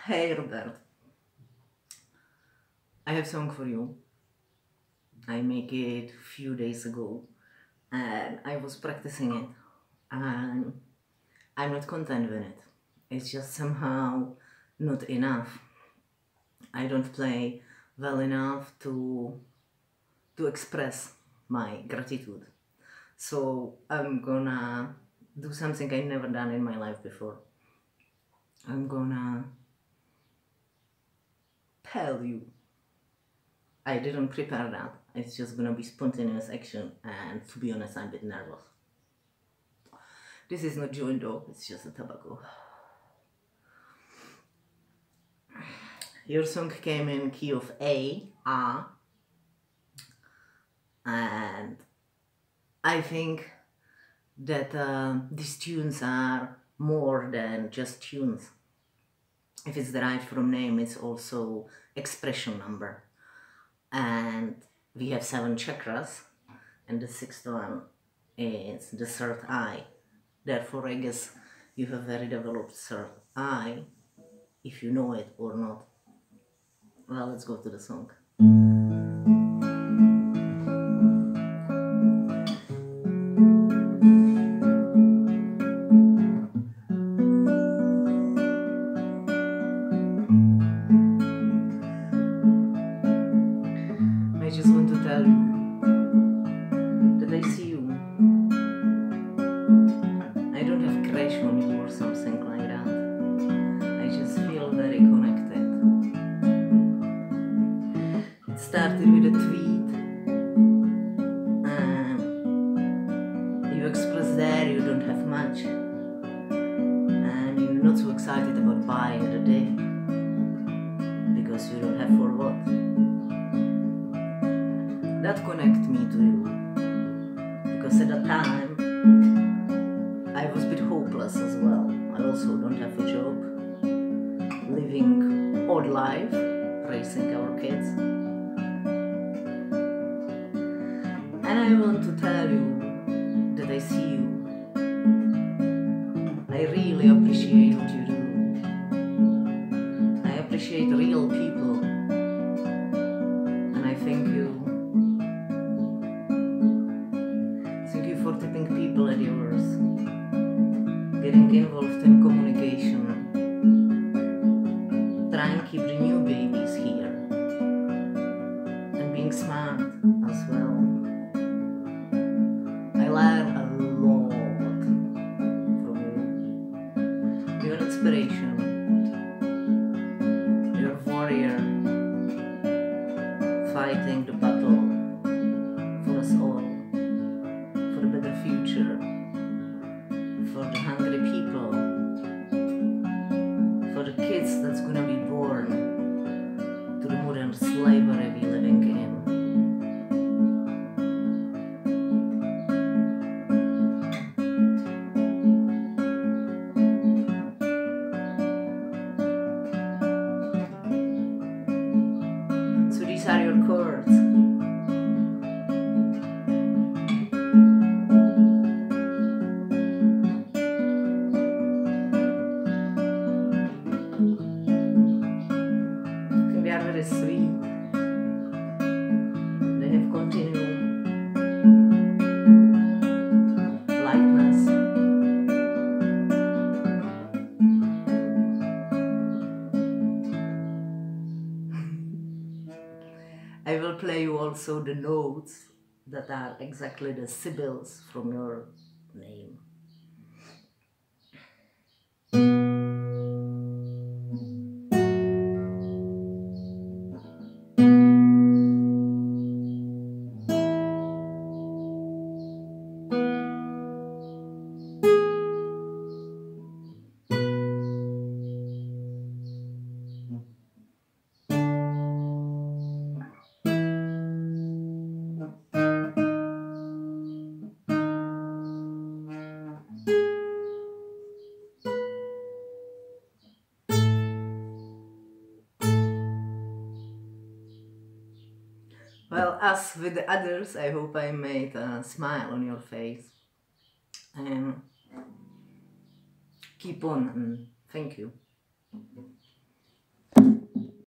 Hey Robert, I have song for you. I make it few days ago and I was practicing it and I'm not content with it. It's just somehow not enough. I don't play well enough to express my gratitude. So I'm gonna do something I never done in my life before. I'm gonna tell you. I didn't prepare that. It's just gonna be spontaneous action, and to be honest, I'm a bit nervous. This is not joint dog, it's just a tobacco. Your song came in key of A, and I think that these tunes are more than just tunes. If it's derived from name, it's also expression number. And we have 7 chakras, and the 6th one is the third eye. Therefore, I guess you have very developed third eye, if you know it or not. Well, let's go to the song. I just want to tell you that I see you. I don't have crush on you or something like that. I just feel very connected. It started with a tweet, and you express there you don't have much, and you're not so excited about buying the day because you don't have for what. That connected me to you because at that time I was a bit hopeless as well. I also don't have a job, living odd life, raising our kids. And I want to tell you that I see you. I really appreciate what you do. I appreciate real people. And I thank you. Thank you for tipping people at yours. Getting involved in communication. Trying to keep the new babies here. And being smart as well. I learn a lot from you. You're an inspiration. You're a warrior fighting the battle for us all, for a better future, for the hungry people, for the kids that's gonna be born to the modern slavery we're living in. So these are your chords. They are very sweet. They have continued lightness. I will play you also the notes that are exactly the sibyls from your name. Well, as with the others, I hope I made a smile on your face. And keep on, and thank you.